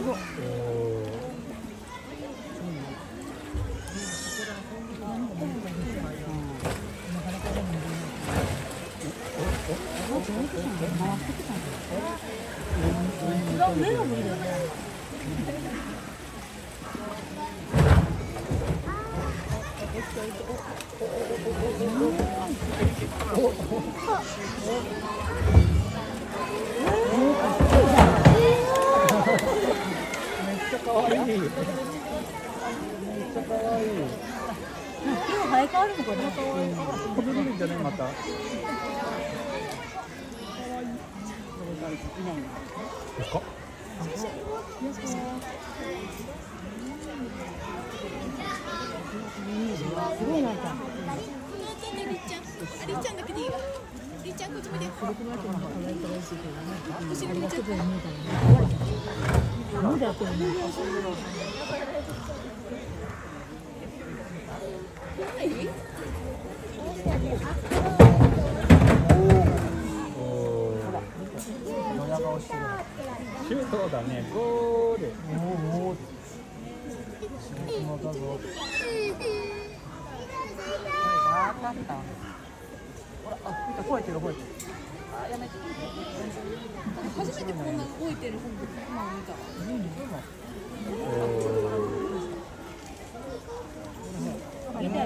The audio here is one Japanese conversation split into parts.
目が無理だよね。めっちゃ可愛い。めっちゃ可愛い。今日生え変わるのかな。飛び出るんじゃないまた。ですか。すごいなんか。りっちゃんだけでいいわ。りっちゃんこっち見て。後ろ見ちゃった。何だってね。シュートだね。ゴール。あった。ほら、あ、見た、吠えてる。あ、やめて。初めてこんな動いてる本部今見た。痛い。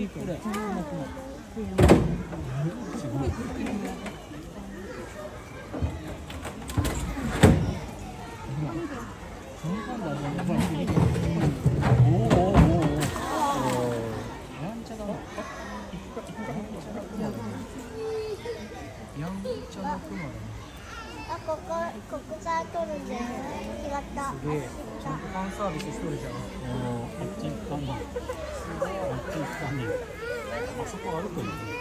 ここから撮るんじゃない？違った。 すげえ。ちゃんとファンサービスしとるじゃん。あっち行ったんだ。あそこ歩くの。